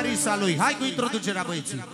Larisa lui. Hai cu introducerea, băieții.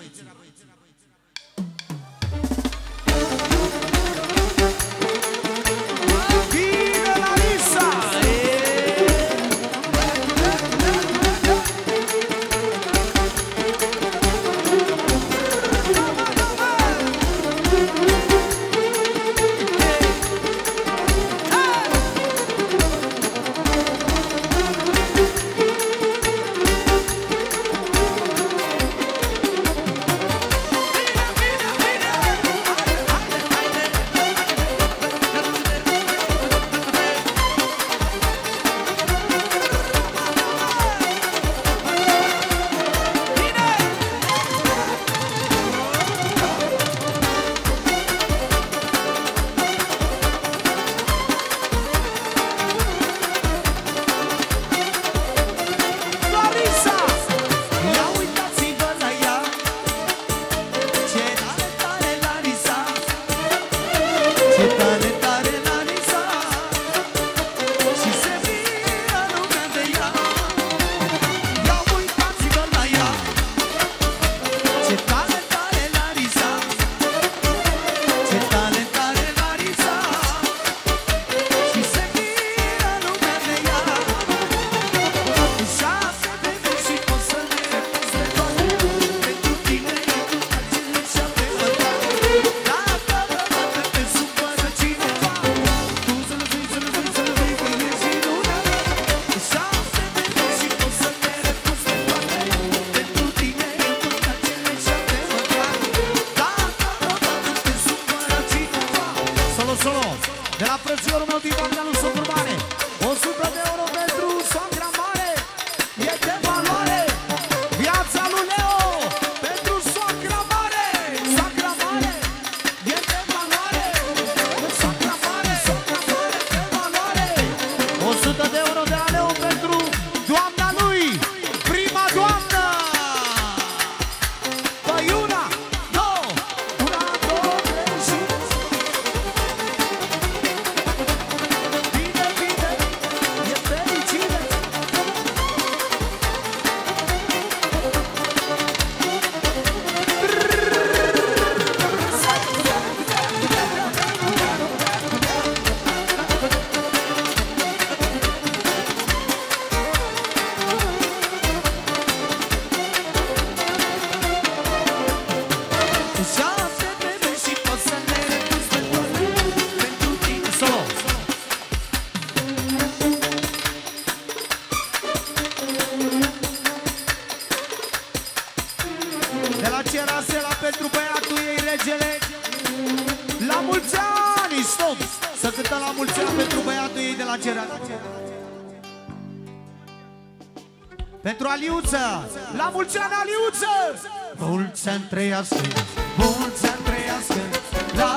Pentru Aliuță! La mulți ani, Aliuță! Mulți ani trăiască, mulți ani trăiască, la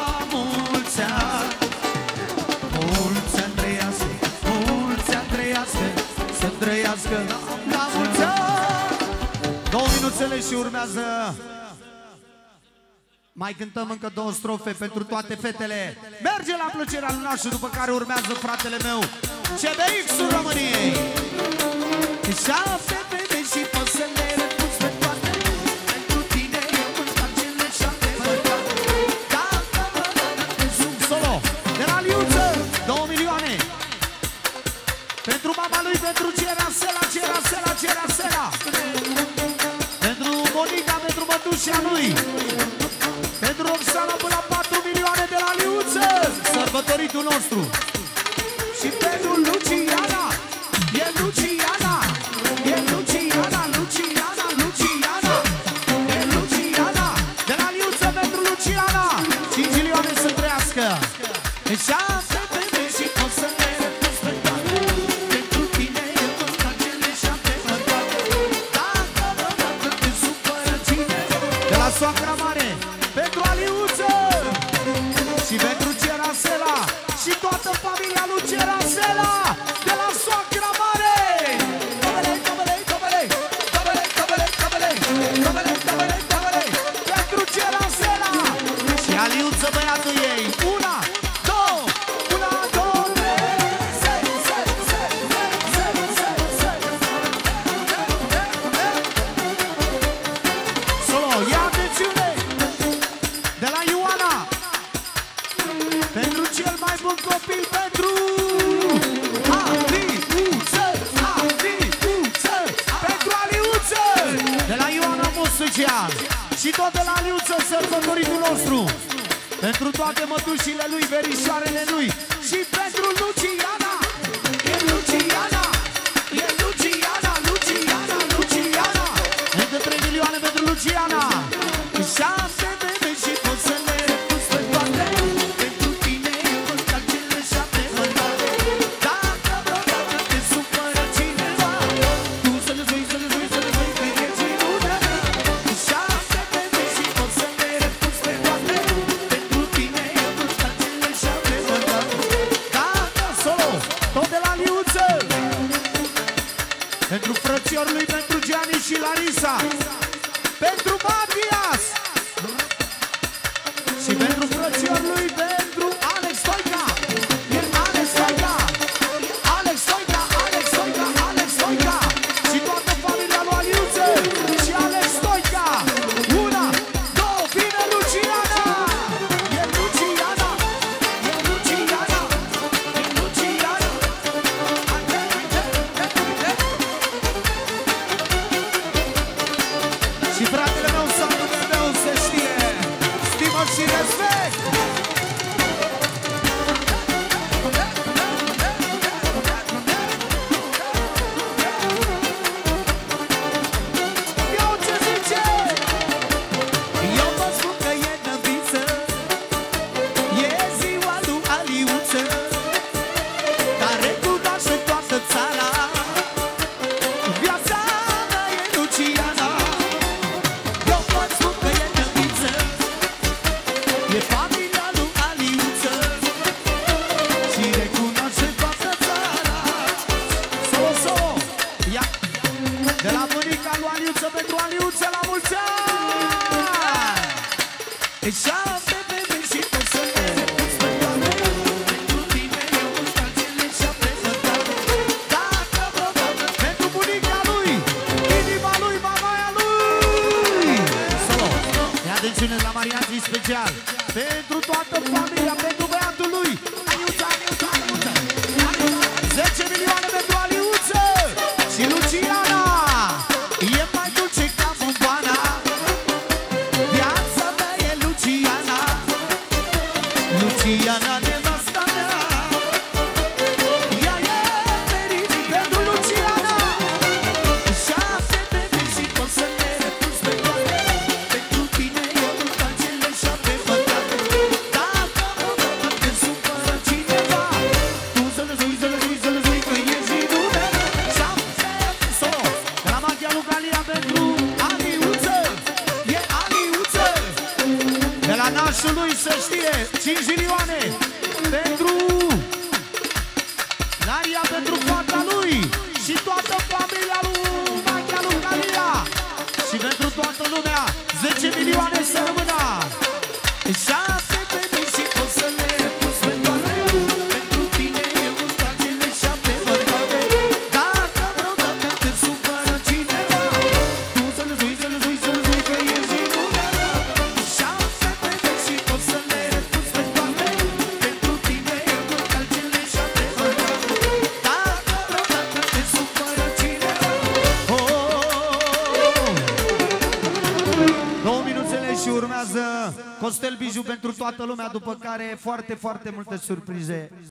mulți ani. Mulți ani trăiască, mulți ani trăiască, să trăiască la mulți ani. 2 minuțele și urmează. Mai cântăm încă 2 strofe pentru toate fetele. Merge la plăcerea lui Nașu, după care urmează fratele meu CBX-ul României. 7 fete și poți să le răpus pe toate. Pentru tine eu îmi fac cele 7 păcate. Solo de la Liuță, 2 milioane. Pentru mama lui, pentru Cerasela, Cerasela, Cerasela. Pentru Monica, pentru mătușa lui. Pentru Roxana până la 4 milioane de la Liuță, sărbătoritul nostru. Și pentru Luciana, e Luciana, e Luciana, Luciana, Luciana, e Luciana, de la Liuță pentru Luciana, 5 milioane să trăiască. Deci asta trebuie și o să ne repus pe toate. Pentru tine e tot ca cele 7 păcate. Dacă te supără cine, de la soacra mare, pentru Aliuță și pentru Cerasela și toată familia lui Cerasela de la soacra mare. Pentru Cerasela și Aliuță, băiatul ei. 1, 2, 1, 2, 3. de la Ioana Mosucean și tot de la Aliuță, sărbătoritul nostru, pentru toate mătușile lui, verișoarele lui și pentru Luciana. E Luciana, e Luciana, Luciana, Luciana. Încă 3 milioane pentru Luciana. 7 bebe și pot să le repus pe toate. Pentru tine eu pot ca cele 7 mătate. Dacă vreodată te supără cineva, tu să le spui, să le spui, să le spui că e ținută. 7 bebe și pot să le repus pe toate. Pentru tine eu pot ca cele 7 mătate. Dacă solo, tot de la Liuță. Pentru frățiorul lui, pentru Gianni și Larisa, pentru Matias și pentru frățiorul lui, pentru Alex Stoica. E Alex Stoica, Alex Stoica, Alex Stoica, Alex Stoica și toată familia lui Aliuță și Alex Stoica. 1, 2, vine Luciana. E Luciana, e Luciana, e Luciana. Și fratele meu, satul meu, se știe, stimă și respect. Eu ce zice? Eu vă spun că e năviță, e ziua lui Aliuță, care cunoaște toată țara. Viața mea e Luciana. Eu pot spun că e năviță, e familia lui Aliuță și recunoaște toată țara. Solo, solo, ia! De la bunica lui Aliuță pentru Aliuță, la mulți ani! E 7 bebe și pot să le repus pe toate. Pentru tine eu pot ca cele 7 mătate. Dacă vreodată pentru bunica lui, inima lui, mamaia lui. Solo, ia atențiune la mariații special. Pentru toată familia, pentru băiatul lui Aliuță, Aliuță, Aliuță, Aliuță. 10 milioane pentru Aliuță și Luciana. E mai dulce ca bomboana. Viața mea e Luciana, Luciana, nevasta mea. Ea e fericit pentru Luciana. 7 bebe și pot să le repus pe toate. Pentru tine eu pot ca cele 7 mătate. Dacă vreodată te supără cineva, tu să le spui, să le spui, să le spui că ești minune. 7 solo, de la Magia Lucalia pentru Aliuță. E Aliuță. De la nașul lui, să știe, 5 milioane pentru Daria, pentru fata lui și toată familia lui Magia Lucalia și pentru toată lumea 10 milioane să rămână. 7 bebe și pot să le repus pe toate. Pentru tine eu pot ca cele 7 mătate. Dacă vreodată te supără cineva, tu să le spui, să le spui, să le spui că ești minunea. 7 bebe și pot să le repus pe toate. Pentru tine eu pot ca cele 7 mătate. Dacă vreodată te supără cineva. Două minuțele și urmează Costel Biju pentru toată lumea, după care foarte, foarte multe surprize.